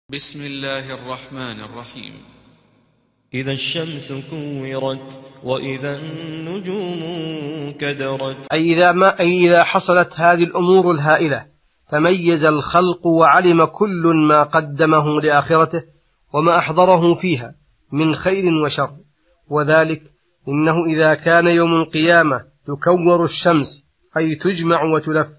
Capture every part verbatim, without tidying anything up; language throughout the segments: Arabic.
بسم الله الرحمن الرحيم. إذا الشمس كورت وإذا النجوم كدرت. أي إذا, ما أي إذا حصلت هذه الأمور الهائلة تميز الخلق وعلم كل ما قدمه لآخرته وما أحضره فيها من خير وشر. وذلك إنه إذا كان يوم القيامة تكور الشمس أي تجمع وتلف،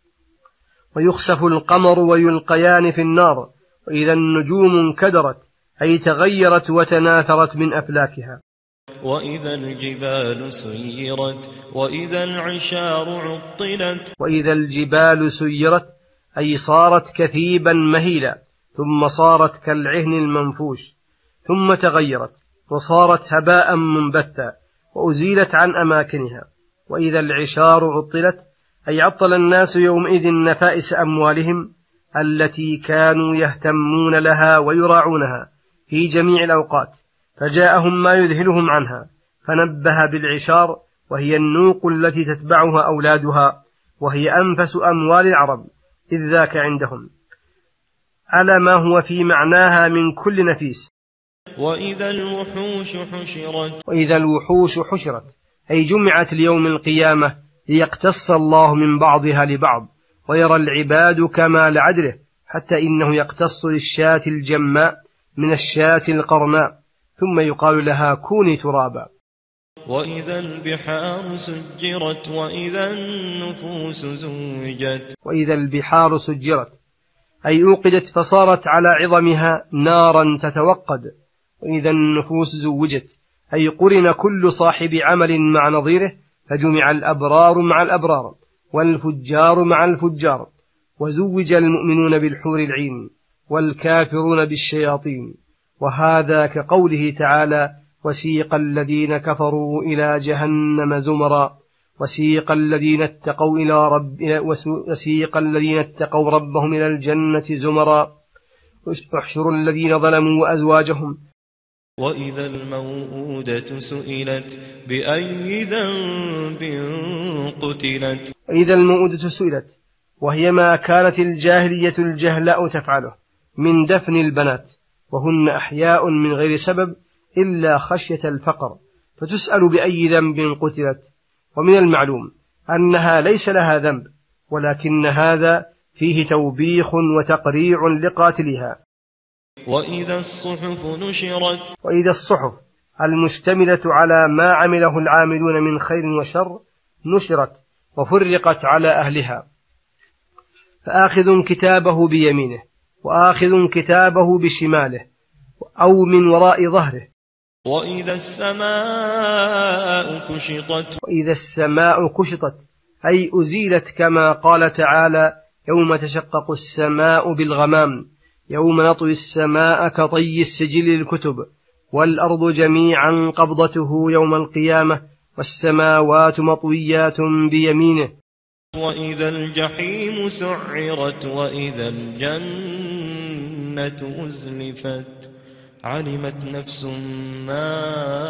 ويخسف القمر ويلقيان في النار، وإذا النجوم انكدرت أي تغيرت وتناثرت من أفلاكها. وإذا الجبال سيرت وإذا العشار عطلت. وإذا الجبال سيرت أي صارت كثيبا مهيلا، ثم صارت كالعهن المنفوش، ثم تغيرت وصارت هباء منبثا وأزيلت عن أماكنها. وإذا العشار عطلت أي عطل الناس يومئذ نفائس أموالهم التي كانوا يهتمون لها ويراعونها في جميع الأوقات، فجاءهم ما يذهلهم عنها، فنبه بالعشار، وهي النوق التي تتبعها أولادها، وهي أنفس أموال العرب إذ ذاك عندهم، على ما هو في معناها من كل نفيس. وإذا الوحوش حشرت. وإذا الوحوش حشرت أي جمعت ليوم القيامة ليقتص الله من بعضها لبعض ويرى العباد كمال عدله، حتى إنه يقتص للشاة الجماء من الشاة القرناء، ثم يقال لها كوني ترابا. وإذا البحار سجرت وإذا النفوس زوجت. وإذا البحار سجرت أي أوقدت فصارت على عظمها نارا تتوقد. وإذا النفوس زوجت أي قرن كل صاحب عمل مع نظيره، فجمع الأبرار مع الأبرار والفجار مع الفجار، وزوج المؤمنون بالحور العين والكافرون بالشياطين. وهذا كقوله تعالى: وسيق الذين كفروا إلى جهنم زمرا وسيق الذين اتقوا إلى رب وسيق الذين اتقوا ربهم إلى الجنة زمرا واحشروا الذين ظلموا وأزواجهم. وإذا الموءودة سئلت بأي ذنب قتلت. وإذا الموءودة سئلت وهي ما كانت الجاهلية الجهلاء تفعله من دفن البنات، وهن أحياء من غير سبب إلا خشية الفقر، فتسأل بأي ذنب قتلت. ومن المعلوم أنها ليس لها ذنب، ولكن هذا فيه توبيخ وتقريع لقاتلها. وإذا الصحف نشرت. وإذا الصحف المشتملة على ما عمله العاملون من خير وشر نشرت وفرقت على أهلها، فآخذ كتابه بيمينه وآخذ كتابه بشماله أو من وراء ظهره. وإذا السماء كشطت. وإذا السماء كشطت أي أزيلت، كما قال تعالى: يوم تشقق السماء بالغمام يوم نطوي السماء كطي السجل للكتب والأرض جميعا قبضته يوم القيامة والسماوات مطويات بيمينه. وإذا الجحيم سعرت وإذا الجنة أزلفت علمت نفس ما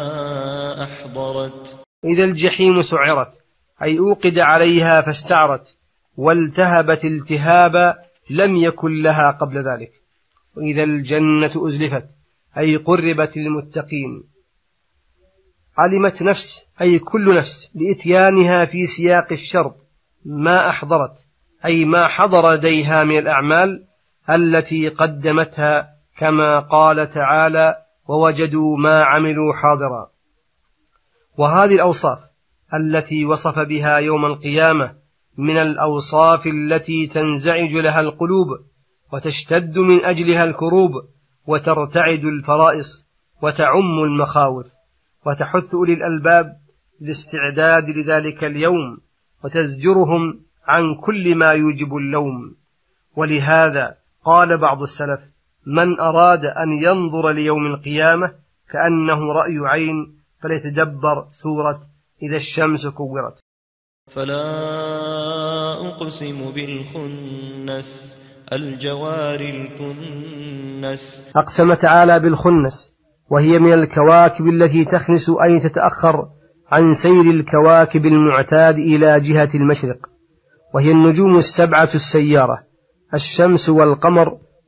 أحضرت. إذا الجحيم سعرت أي أوقد عليها فاستعرت والتهبت التهابا لم يكن لها قبل ذلك. وإذا الجنة أزلفت أي قربت للمتقين. علمت نفس أي كل نفس لإتيانها في سياق الشرط ما أحضرت أي ما حضر لديها من الأعمال التي قدمتها، كما قال تعالى: ووجدوا ما عملوا حاضرا. وهذه الأوصاف التي وصف بها يوم القيامة من الأوصاف التي تنزعج لها القلوب وتشتد من أجلها الكروب وترتعد الفرائص وتعم المخاوف، وتحث أولي الألباب للاستعداد لذلك اليوم وتزجرهم عن كل ما يوجب اللوم. ولهذا قال بعض السلف: من أراد أن ينظر ليوم القيامة كأنه رأي عين فليتدبر سورة إذا الشمس كورت. فلا أقسم بالخنس الجوار الكنس. أقسم تعالى بالخنس، وهي من الكواكب التي تخنس أي تتأخر عن سير الكواكب المعتاد إلى جهة المشرق، وهي النجوم السبعة السيارة: الشمس والقمر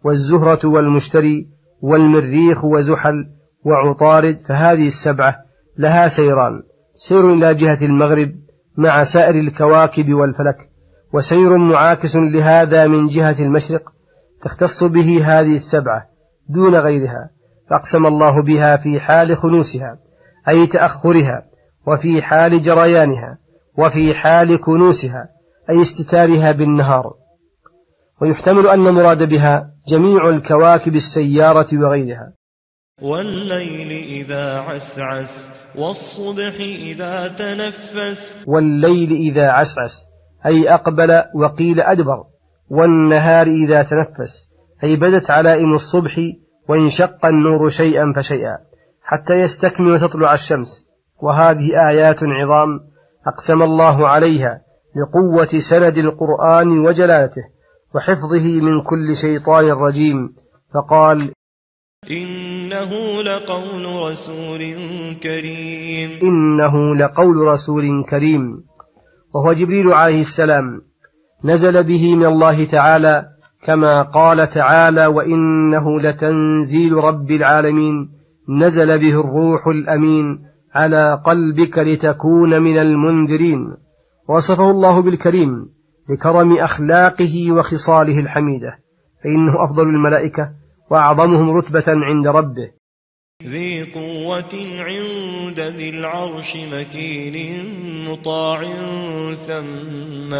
والزهرة والمشتري والمريخ وزحل وعطارد، فهذه السبعة لها سيران: سير إلى جهة المغرب مع سائر الكواكب والفلك، وسير معاكس لهذا من جهة المشرق تختص به هذه السبعة دون غيرها، فأقسم الله بها في حال خنوسها أي تأخرها، وفي حال جريانها، وفي حال كنوسها أي استتارها بالنهار. ويحتمل أن مراد بها جميع الكواكب السيارة وغيرها. والليل إذا عسعس والصبح إذا تنفس. والليل إذا عسعس أي أقبل وقيل أدبر، والنهار إذا تنفس أي بدت علائم الصبح وانشق النور شيئا فشيئا حتى يستكمل وتطلع الشمس. وهذه آيات عظام أقسم الله عليها لقوة سند القرآن وجلالته وحفظه من كل شيطان رجيم، فقال: إنه لقول رسول كريم. إنه لقول رسول كريم، وهو جبريل عليه السلام، نزل به من الله تعالى، كما قال تعالى: وإنه لتنزيل رب العالمين نزل به الروح الأمين على قلبك لتكون من المنذرين. وصفه الله بالكريم لكرم أخلاقه وخصاله الحميدة، فإنه أفضل الملائكة وأعظمهم رتبة عند ربه. ذي قوة عند ذي العرش مكين مطاع ثم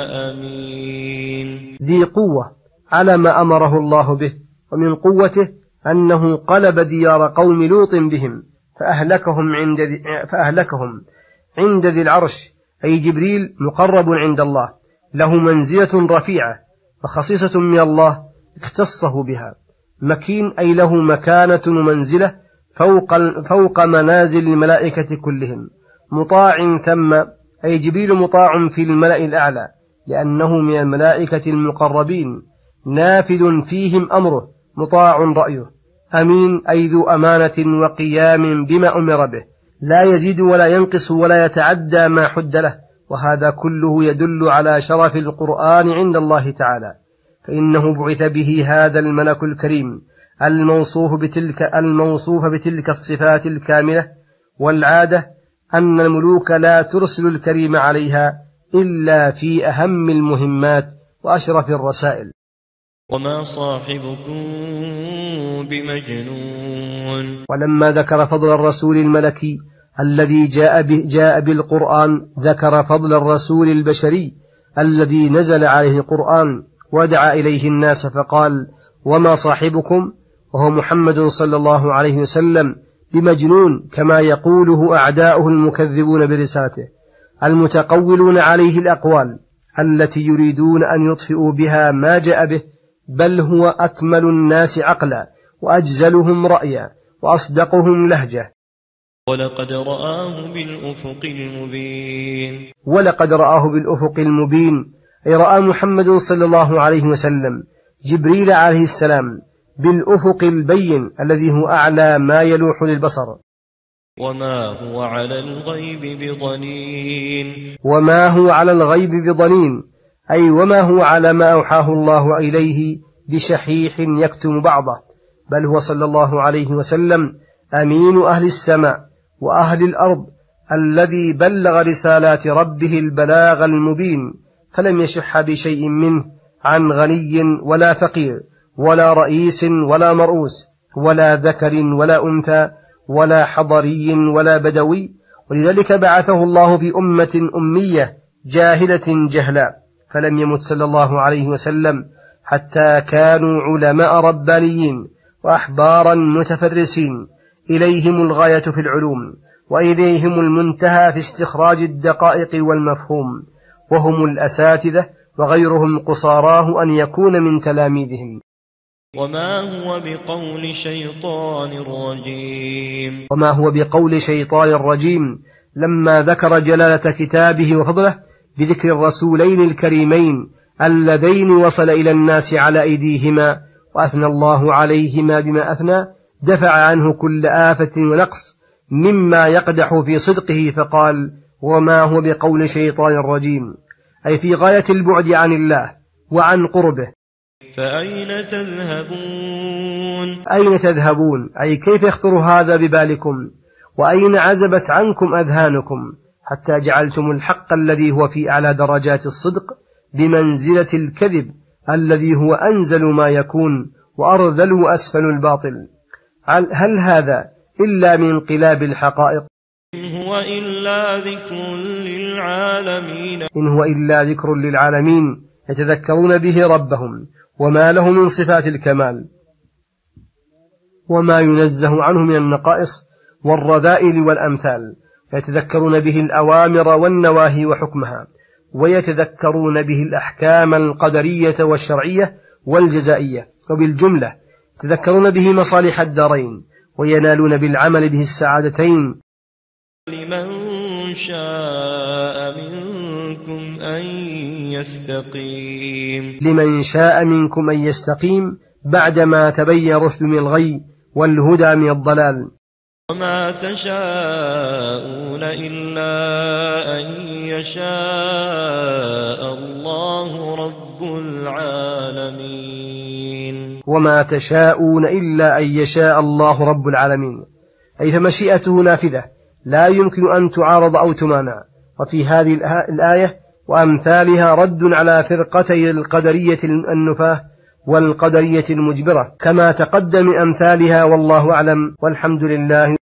أمين. ذي قوة على ما أمره الله به، ومن قوته أنه قلب ديار قوم لوط بهم فأهلكهم عند ذي, فأهلكهم عند ذي العرش، أي جبريل مقرب عند الله، له منزلة رفيعة وخصيصة من الله اختصه بها. مكين أي له مكانة ومنزلة فوق, فوق منازل الملائكة كلهم. مطاع ثم أي جبريل مطاع في الملأ الأعلى لأنه من الملائكة المقربين، نافذ فيهم أمره مطاع رأيه. أمين أي ذو أمانة وقيام بما أمر به، لا يزيد ولا ينقص ولا يتعدى ما حد له. وهذا كله يدل على شرف القرآن عند الله تعالى، فإنه بعث به هذا الملك الكريم الموصوف بتلك, الموصوف بتلك الصفات الكاملة. والعادة أن الملوك لا ترسل الكريم عليها إلا في أهم المهمات وأشرف الرسائل. وما صاحبكم بمجنون. ولما ذكر فضل الرسول الملكي الذي جاء, به جاء بالقرآن، ذكر فضل الرسول البشري الذي نزل عليه القرآن ودعا إليه الناس، فقال: وما صاحبكم، وهو محمد صلى الله عليه وسلم، بمجنون، كما يقوله أعداؤه المكذبون برسالته المتقولون عليه الأقوال التي يريدون أن يطفئوا بها ما جاء به، بل هو أكمل الناس عقلا وأجزلهم رأيا وأصدقهم لهجة. ولقد رآه بالأفق المبين. ولقد رآه بالأفق المبين أي رأى محمد صلى الله عليه وسلم جبريل عليه السلام بالأفق البين الذي هو أعلى ما يلوح للبصر. وما هو على الغيب بضنين. وما هو على الغيب بضنين أي وما هو على ما أوحاه الله إليه بشحيح يكتم بعضه، بل هو صلى الله عليه وسلم أمين أهل السماء وأهل الأرض الذي بلغ رسالات ربه البلاغ المبين، فلم يشح بشيء منه عن غني ولا فقير ولا رئيس ولا مرؤوس ولا ذكر ولا أنثى ولا حضري ولا بدوي. ولذلك بعثه الله في أمة أمية جاهلة جهلاء، فلم يمت صلى الله عليه وسلم حتى كانوا علماء ربانيين وأحبارا متفرسين، إليهم الغاية في العلوم وإليهم المنتهى في استخراج الدقائق والمفهوم، وهم الأساتذة وغيرهم قصاراه أن يكون من تلاميذهم. وما هو بقول شيطان رجيم. وما هو بقول شيطان رجيم لما ذكر جلالة كتابه وفضله بذكر الرسولين الكريمين اللذين وصل إلى الناس على أيديهما وأثنى الله عليهما بما أثنى، دفع عنه كل آفة ونقص مما يقدح في صدقه، فقال: وما هو بقول شيطان رجيم، أي في غاية البعد عن الله وعن قربه، فأين تذهبون أين تذهبون أي كيف يخطر هذا ببالكم؟ وأين عزبت عنكم أذهانكم حتى جعلتم الحق الذي هو في أعلى درجات الصدق بمنزلة الكذب الذي هو أنزل ما يكون وأرذل وأسفل الباطل؟ هل هذا إلا من انقلاب الحقائق؟ إن هو إلا ذكر للعالمين إن هو إلا ذكر للعالمين يتذكرون به ربهم وما له من صفات الكمال وما ينزه عنه من النقائص والرذائل والأمثال، فيتذكرون به الأوامر والنواهي وحكمها، ويتذكرون به الأحكام القدرية والشرعية والجزائية، وبالجملة يتذكرون به مصالح الدارين، وينالون بالعمل به السعادتين. لمن شاء منكم أن يستقيم لمن شاء منكم أن يستقيم بعدما تبين رشد من الغي والهدى من الضلال. وما تشاءون إلا أن يشاء الله رب العالمين. وما تشاءون إلا أن يشاء الله رب العالمين، أي فمشيئته نافذة لا يمكن أن تعارض أو تمانع. وفي هذه الآية وأمثالها رد على فرقتي القدرية النفاة والقدرية المجبرة كما تقدم أمثالها، والله أعلم، والحمد لله.